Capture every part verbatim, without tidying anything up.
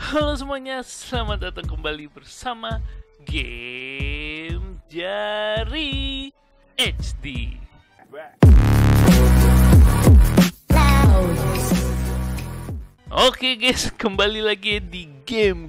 Halo semuanya, selamat datang kembali bersama Game Jari H D. Oke guys, kembali lagi di game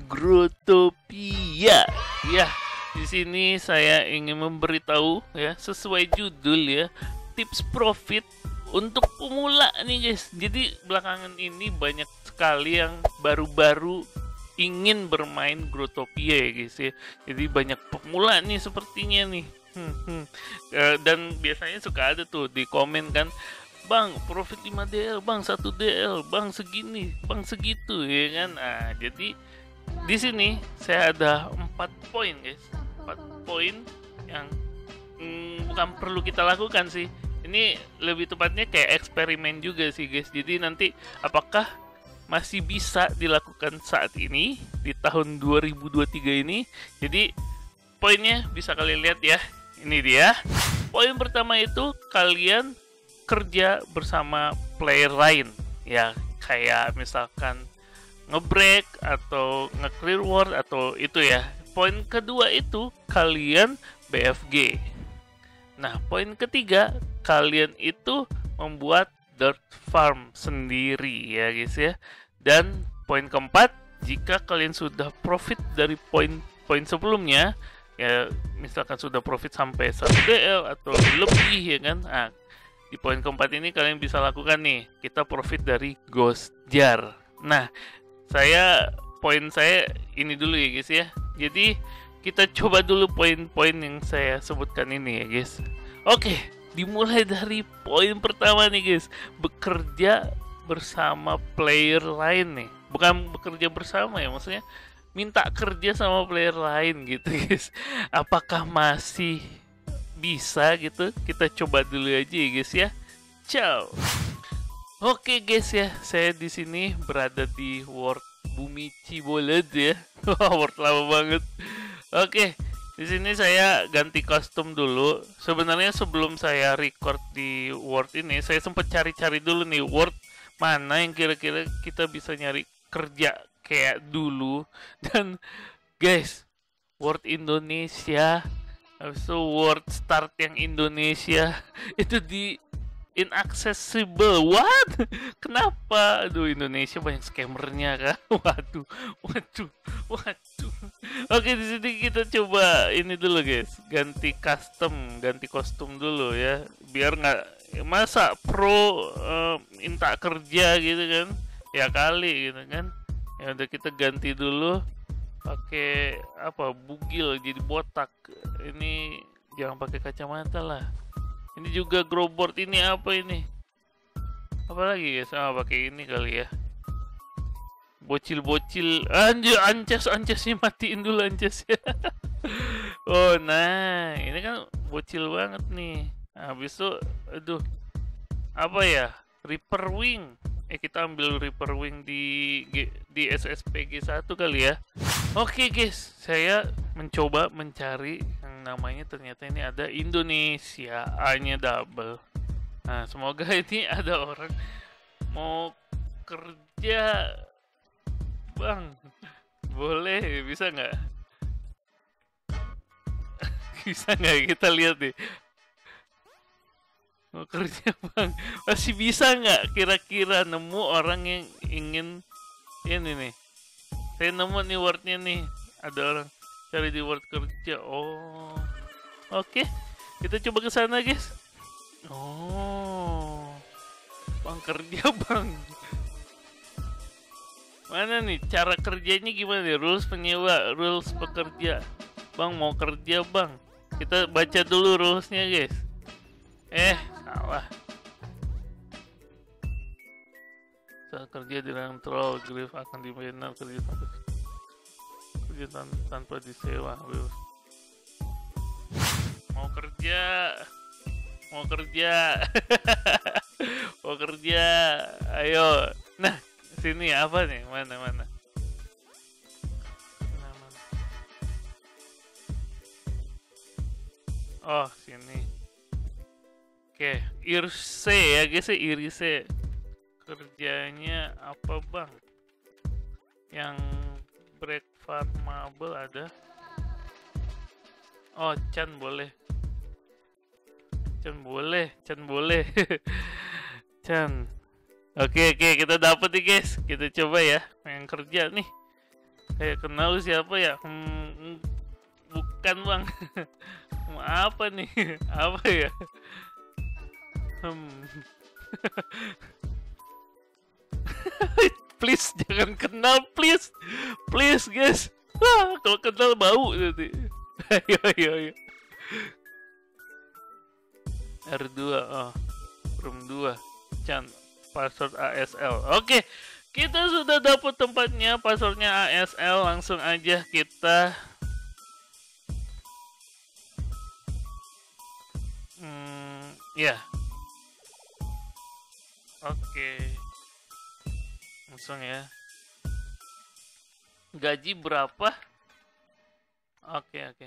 Growtopia. Ya, di sini saya ingin memberitahu ya, sesuai judul ya, tips profit untuk pemula nih guys. Jadi belakangan ini banyak sekali yang baru-baru ingin bermain Growtopia ya guys ya. Jadi banyak pemula nih sepertinya nih. Hmm, hmm. E, dan biasanya suka ada tuh di komen kan, Bang, profit lima D L, Bang, satu D L, Bang segini, Bang segitu ya kan. Nah, jadi di sini saya ada empat poin guys. empat poin yang hmm, bukan perlu kita lakukan sih. Ini lebih tepatnya kayak eksperimen juga sih guys. Jadi nanti apakah masih bisa dilakukan saat ini di tahun dua ribu dua puluh tiga ini. Jadi poinnya bisa kalian lihat ya. Ini dia. Poin pertama itu kalian kerja bersama player lain. Ya kayak misalkan ngebreak atau nge-clear ward atau itu ya. Poin kedua itu kalian B F G. Nah, poin ketiga kalian itu membuat dirt farm sendiri ya guys ya. Dan poin keempat, jika kalian sudah profit dari poin-poin sebelumnya, ya misalkan sudah profit sampai satu D L atau lebih ya kan. Nah, di poin keempat ini kalian bisa lakukan nih, kita profit dari Ghost Jar. Nah, saya poin saya ini dulu ya guys ya. Jadi kita coba dulu poin-poin yang saya sebutkan ini ya guys. Oke, dimulai dari poin pertama nih guys. Bekerja bersama player lain nih. Bukan bekerja bersama ya, maksudnya minta kerja sama player lain gitu guys. Apakah masih bisa gitu? Kita coba dulu aja ya guys ya. Ciao. Oke guys ya, saya di sini berada di World Bumi Ciboled ya. World lama banget. Oke, di sini saya ganti kostum dulu. Sebenarnya sebelum saya record di World ini, saya sempat cari-cari dulu nih World mana yang kira-kira kita bisa nyari kerja kayak dulu. Dan guys, World Indonesia, habis itu World Start yang Indonesia itu di inaccessible. What? Kenapa? Aduh, Indonesia banyak scammernya kan. Waduh, waduh, waduh. Oke, di sini kita coba ini dulu guys, ganti custom, ganti kostum dulu ya, biar nggak masa pro uh, minta kerja gitu kan, ya kali gitu kan. Ya udah, kita ganti dulu pakai apa, bugil jadi botak. Ini jangan pakai kacamata lah. Ini juga growboard, ini apa ini? Apa lagi guys? Ah, pakai ini kali ya. Bocil-bocil, anjir, ances-ancesnya matiin dulu ancesnya. Oh nah, ini kan bocil banget nih. Habis itu, aduh, apa ya? Reaper Wing. Eh, kita ambil Reaper Wing di di S S P G satu kali ya. Oke guys, saya mencoba mencari yang namanya, ternyata ini ada Indonesia, A-nya double. Nah, semoga ini ada orang mau kerja. Bang, boleh, bisa nggak? Bisa nggak? Kita lihat deh. Mau kerja bang, masih bisa nggak? Kira-kira nemu orang yang ingin ini nih. Saya nemu nih wordnya nih. Ada orang cari di word kerja. Oh, oke. Kita coba ke sana guys. Oh, bang kerja bang. Mana nih cara kerjanya gimana nih? Rules penyewa, rules pekerja. Bang mau kerja bang. Kita baca dulu rulesnya guys. Eh, salah. Saat kerja di dalam troll, Griff akan dibayar kerja tanpa kerja tan tanpa disewa. Mau kerja, mau kerja, mau kerja. Ayo. Nah, sini apa nih? Mana mana? Oh, sini. Oke, Irse ya guys, Irse. Kerjanya apa bang? Yang break farmable ada. Oh, Chan boleh. Chan boleh, Chan boleh. Chan. Oke, oke, kita dapat nih, guys. Kita coba ya yang kerja nih. Kayak kenal siapa ya? Hmm, bukan, Bang. Apa nih? Apa ya? Hmm. Please jangan kenal, please. Please, guys. Wah, kalau kenal bau nanti. Ayo, ayo, ayo. R dua, oh. Room dua. Chan, password A S L. Oke, kita sudah dapat tempatnya, passwordnya A S L. Langsung aja kita Hmm, ya. Oke. Langsung ya. Gaji berapa? Oke, oke.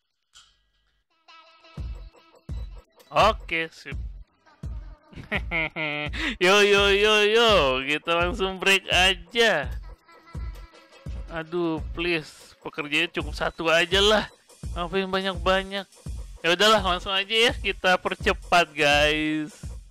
Oke, sip. Yo yo yo yo, kita langsung break aja. Aduh, please, pekerjaannya cukup satu aja lah. Ngapain banyak-banyak? Ya udahlah, langsung aja ya, kita percepat, guys.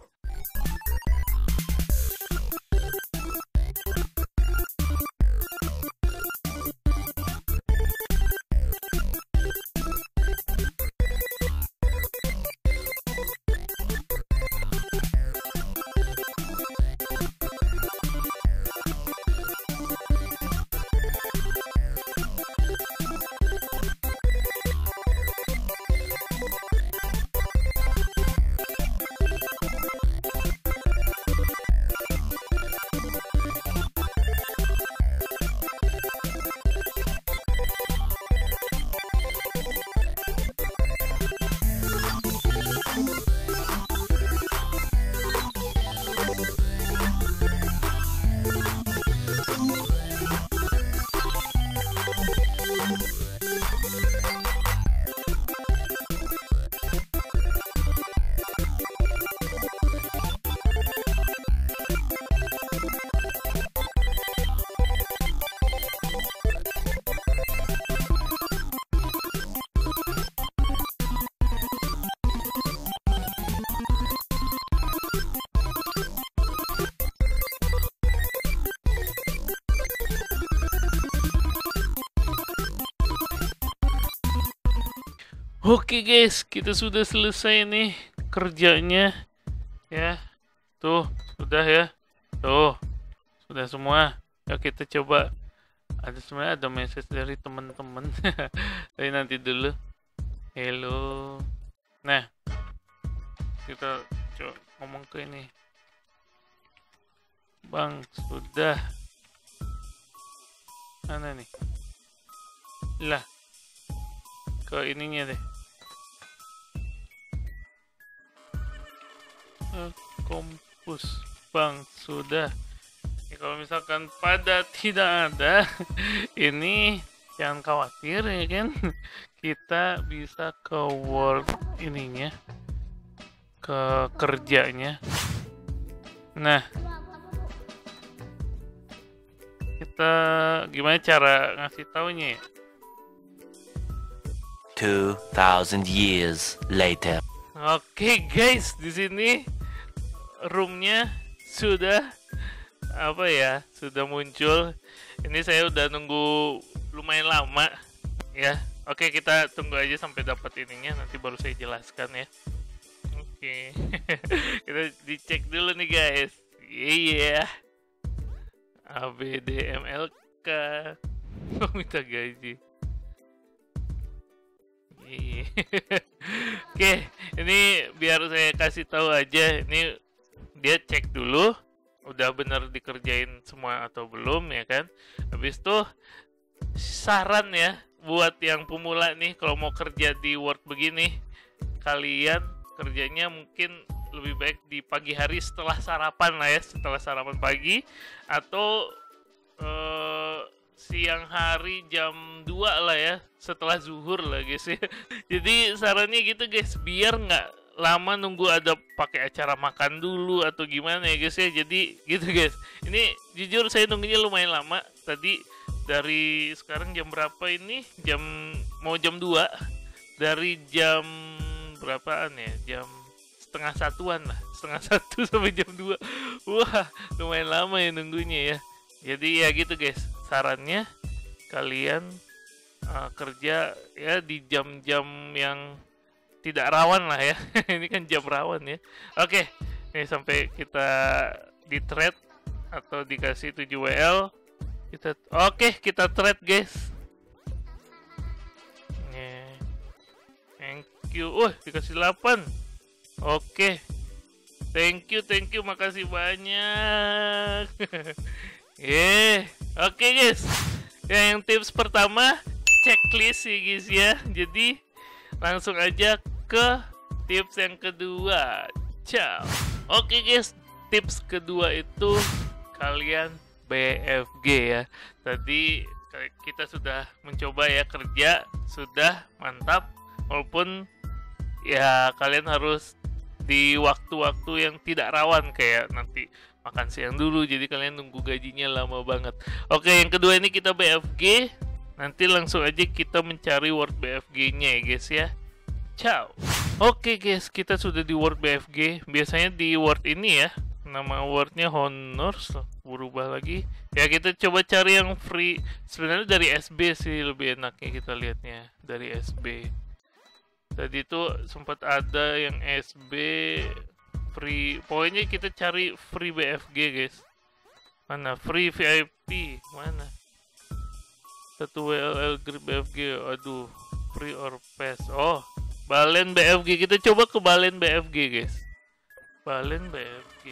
Oke guys, kita sudah selesai nih kerjanya. Ya, tuh, sudah ya. Tuh, sudah semua. Ya kita coba. Ada sebenarnya ada message dari teman-teman. Tapi nanti dulu. Hello. Nah, kita coba ngomong ke ini. Bang, sudah. Mana nih? Lah. Ke ininya deh. Kompus, Bang, sudah. Ya, kalau misalkan pada tidak ada, ini jangan khawatir ya kan. Kita bisa ke Word ininya, ke kerjanya. Nah, kita gimana cara ngasih taunya ya? two thousand years later. Oke guys, di sini roomnya sudah apa ya, sudah muncul. Ini saya udah nunggu lumayan lama ya. Oke, kita tunggu aja sampai dapat ininya, nanti baru saya jelaskan ya. Oke. Kita dicek dulu nih guys. Iya, yeah. A B D M L K. Mau minta gaji. Iya. Oke, ini biar saya kasih tahu aja. Ini dia cek dulu udah bener dikerjain semua atau belum ya kan. Habis itu saran ya buat yang pemula nih, kalau mau kerja di Word begini, kalian kerjanya mungkin lebih baik di pagi hari setelah sarapan lah ya, setelah sarapan pagi, atau eh, siang hari jam dua lah ya, setelah zuhur lah guys ya. Jadi sarannya gitu guys, biar nggak lama nunggu ada pakai acara makan dulu atau gimana ya guys ya. Jadi gitu guys. Ini jujur saya nunggunya lumayan lama. Tadi dari sekarang jam berapa ini? Jam mau jam dua. Dari jam berapaan ya? Jam setengah satuan lah. Setengah satu sampai jam dua. Wah, lumayan lama ya nunggunya ya. Jadi ya gitu guys. Sarannya kalian uh, kerja ya di jam-jam yang tidak rawan lah ya. Ini kan jam rawan ya. Oke, ini sampai kita di trade atau dikasih tujuh W L. Kita oke, kita trade guys. Nih. Thank you. Wah, dikasih delapan. Oke. Thank you, thank you, makasih banyak. Yeah. Oke guys. Ya, yang tips pertama checklist sih guys ya. Jadi langsung aja ke tips yang kedua. Ciao. Oke guys, tips kedua itu kalian B F G ya. Tadi kita sudah mencoba ya kerja, sudah mantap. Walaupun ya kalian harus di waktu-waktu yang tidak rawan kayak nanti makan siang dulu, jadi kalian nunggu gajinya lama banget. Oke, yang kedua ini kita B F G. Nanti langsung aja kita mencari word B F G-nya ya guys ya. Ciao. Oke guys, kita sudah di word B F G. Biasanya di word ini ya, nama wordnya honors, berubah lagi ya. Kita coba cari yang free. Sebenarnya dari S B sih lebih enaknya kita lihatnya dari S B. Tadi tuh sempat ada yang S B free. Pokoknya kita cari free B F G guys. Mana free V I P mana? Satu W L L grip B F G. Aduh, free or pass. Oh, Balen B F G. Kita coba ke Balen B F G guys. Balen B F G.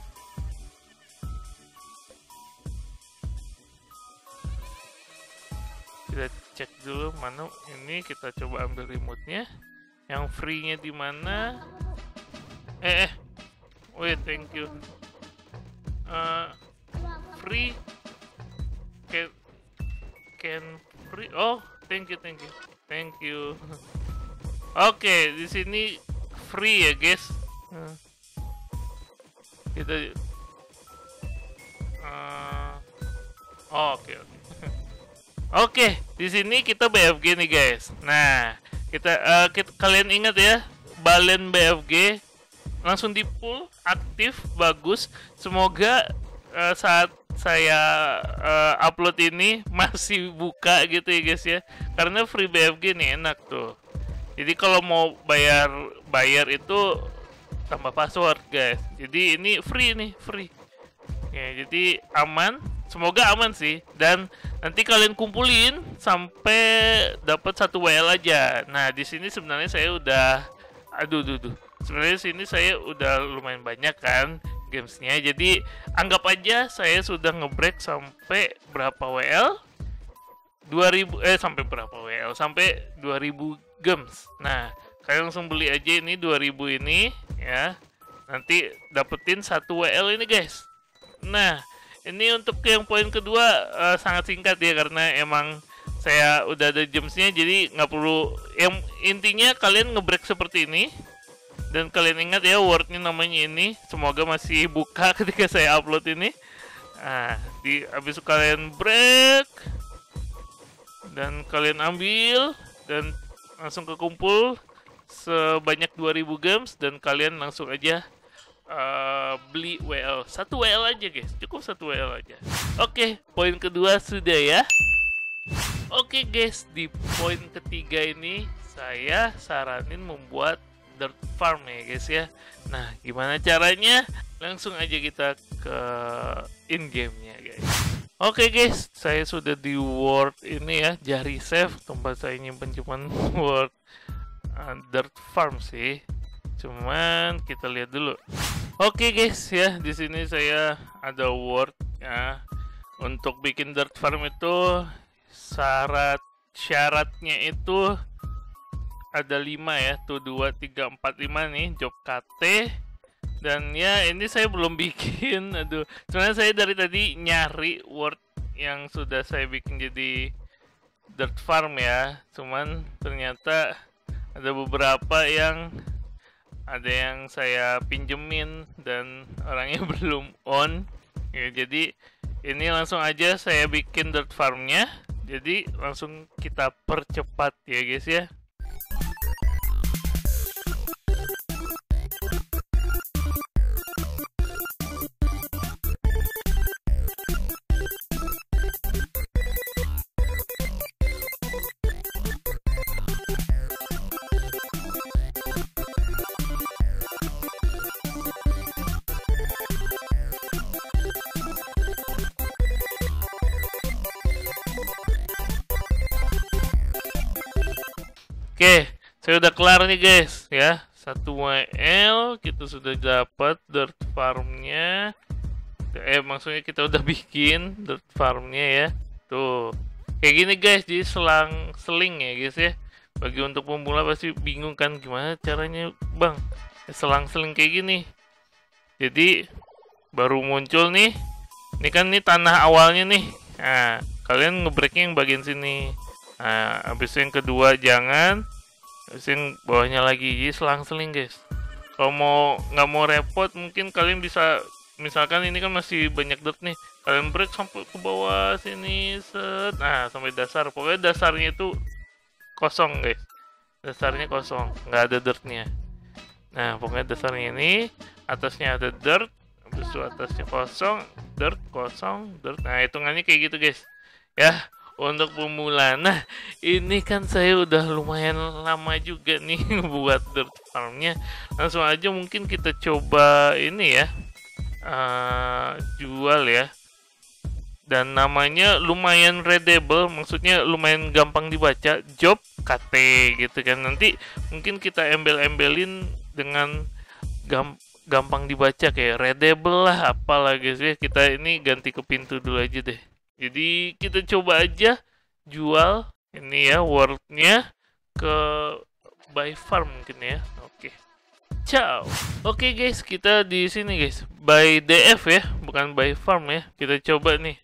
Kita cek dulu mana ini, kita coba ambil remote-nya. Yang free-nya di mana? Eh, eh. Wait, thank you. Uh, free can can free. Oh, thank you, thank you. Thank you. Oke, okay, di sini free ya, guys. Uh, kita uh, oh, oke, okay, oke. Okay. Oke, di sini kita B F G nih guys. Nah, kita, uh, kita kalian ingat ya, Balen B F G langsung di pull aktif, bagus. Semoga uh, saat saya uh, upload ini masih buka gitu ya guys ya. Karena free B F G nih enak tuh. Jadi kalau mau bayar bayar itu tambah password guys. Jadi ini free nih, free. Ya, jadi aman. Semoga aman sih, dan nanti kalian kumpulin sampai dapat satu W L aja. Nah, di sini sebenarnya saya udah, aduh, duh, duh. Sebenarnya sini saya udah lumayan banyak kan gamesnya. Jadi anggap aja saya sudah ngebreak sampai berapa W L? dua ribu eh sampai berapa W L? Sampai dua ribu games. Nah, kalian langsung beli aja ini dua ribu ini ya. Nanti dapetin satu W L ini guys. Nah, ini untuk yang poin kedua uh, sangat singkat ya, karena emang saya udah ada jamsnya, jadi nggak perlu. Yang intinya kalian ngebreak seperti ini, dan kalian ingat ya wordnya namanya ini. Semoga masih buka ketika saya upload ini. Nah, di habis itu kalian break dan kalian ambil dan langsung ke kumpul sebanyak dua ribu games, dan kalian langsung aja Uh, beli W L. Satu W L aja guys, cukup satu W L aja. Oke, poin kedua sudah ya. Oke guys, di poin ketiga ini saya saranin membuat dirt farm ya guys ya. Nah, gimana caranya? Langsung aja kita ke in game-nya guys. Oke guys, saya sudah di word ini ya, jari save, tempat saya nyimpen cuman word uh, dirt farm sih. Cuman kita lihat dulu. Oke guys ya, di sini saya ada word ya. Untuk bikin dirt farm itu syarat syaratnya itu ada lima ya, tuh dua, tiga, empat, lima nih, job K T. Dan ya ini saya belum bikin. Aduh, sebenarnya saya dari tadi nyari word yang sudah saya bikin jadi dirt farm ya. Cuman ternyata ada beberapa yang ada yang saya pinjemin dan orangnya belum on. Ya, jadi ini langsung aja saya bikin dirt farmnya. Jadi langsung kita percepat ya guys ya. Oke, saya udah kelar nih guys ya. satu W L kita sudah dapat dirt farmnya. Eh maksudnya kita udah bikin dirt farmnya ya. Tuh. Kayak gini guys, jadi selang seling ya guys ya. Bagi untuk pemula pasti bingung kan gimana caranya, Bang. Selang-seling kayak gini. Jadi baru muncul nih. Ini kan nih tanah awalnya nih. Nah, kalian ngebreaknya yang bagian sini. Nah, habis yang kedua jangan, habis yang bawahnya lagi. Jadi selang-seling guys. Kalau mau nggak mau repot, mungkin kalian bisa, misalkan ini kan masih banyak dirt nih, kalian break sampai ke bawah sini, set, nah sampai dasar. Pokoknya dasarnya itu kosong guys. Dasarnya kosong, nggak ada dirtnya. Nah pokoknya dasarnya ini, atasnya ada dirt, habis itu atasnya kosong, dirt, kosong, dirt. Nah hitungannya kayak gitu guys. Ya. Untuk pemula, nah ini kan saya udah lumayan lama juga nih buat dirt farmnya. Langsung aja mungkin kita coba ini ya, uh, jual ya. Dan namanya lumayan readable, maksudnya lumayan gampang dibaca, job K T gitu kan. Nanti mungkin kita embel-embelin dengan gam gampang dibaca kayak readable lah, apalah guys ya. Kita ini ganti ke pintu dulu aja deh. Jadi kita coba aja jual ini ya, wordnya ke buy farm mungkin ya. Oke, ciao. Oke guys, kita di sini guys, buy D F ya, bukan buy farm ya. Kita coba nih,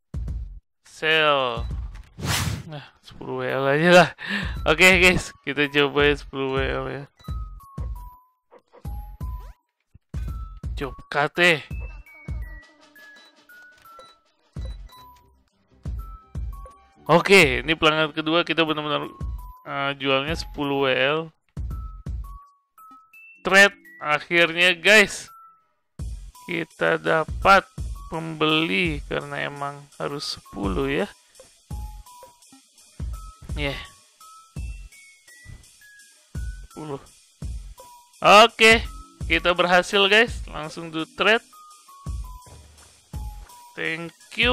sell. Nah, sepuluh W L aja lah. Oke guys, kita coba ya sepuluh W L ya. Job K T. Oke, ini pelanggan kedua, kita benar-benar uh, jualnya sepuluh W L. Trade akhirnya guys. Kita dapat pembeli karena emang harus sepuluh ya. Ya. Yeah. sepuluh. Oke, kita berhasil guys. Langsung do trade. Thank you.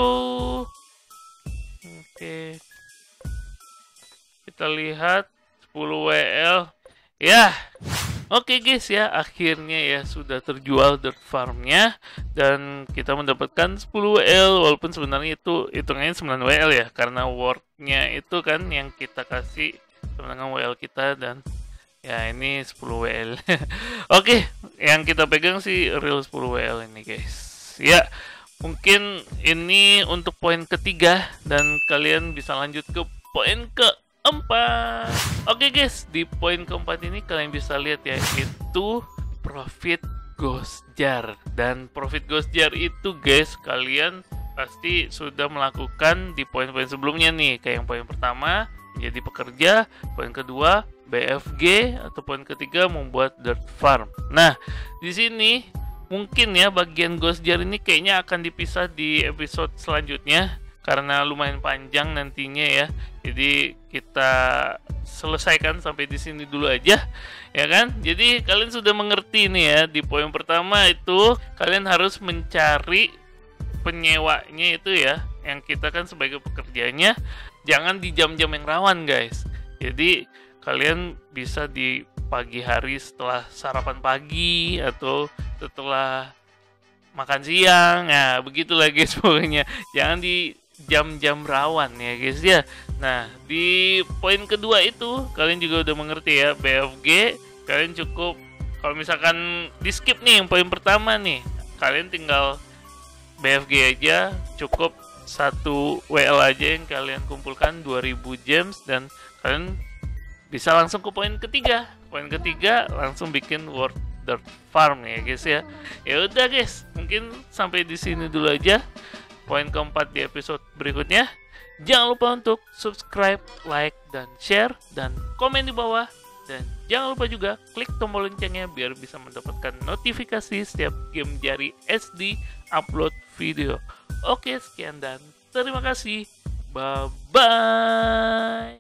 Oke, kita lihat sepuluh W L ya. Oke guys ya, akhirnya ya sudah terjual dirt farmnya dan kita mendapatkan sepuluh W L, walaupun sebenarnya itu hitungannya sembilan W L ya, karena wordnya itu kan yang kita kasih sebenarnya W L kita, dan ya ini sepuluh W L. Oke, yang kita pegang sih real sepuluh W L ini guys ya. Mungkin ini untuk poin ketiga dan kalian bisa lanjut ke poin keempat. Oke guys, di poin keempat ini kalian bisa lihat ya, itu profit ghost jar. Dan profit ghost jar itu guys, kalian pasti sudah melakukan di poin-poin sebelumnya nih. Kayak yang poin pertama, jadi pekerja, poin kedua B F G, atau poin ketiga membuat dirt farm. Nah, di sini mungkin ya bagian ghost jar ini kayaknya akan dipisah di episode selanjutnya karena lumayan panjang nantinya ya. Jadi kita selesaikan sampai di sini dulu aja ya kan. Jadi kalian sudah mengerti nih ya, di poin pertama itu kalian harus mencari penyewanya itu ya, yang kita kan sebagai pekerjanya. Jangan di jam-jam yang rawan guys. Jadi kalian bisa di pagi hari setelah sarapan pagi atau setelah makan siang. Nah begitulah guys pokoknya, jangan di jam-jam rawan ya guys ya. Nah di poin kedua itu kalian juga udah mengerti ya, B F G kalian cukup, kalau misalkan di skip nih yang poin pertama nih, kalian tinggal B F G aja, cukup satu W L aja yang kalian kumpulkan dua ribu gems, dan kalian bisa langsung ke poin ketiga. Poin ketiga langsung bikin word Dirt Farm ya guys ya. Ya udah guys, mungkin sampai di sini dulu aja. Poin keempat di episode berikutnya. Jangan lupa untuk subscribe, like, dan share, dan komen di bawah. Dan jangan lupa juga klik tombol loncengnya biar bisa mendapatkan notifikasi setiap game Jari S D upload video. Oke, sekian dan terima kasih. Bye-bye.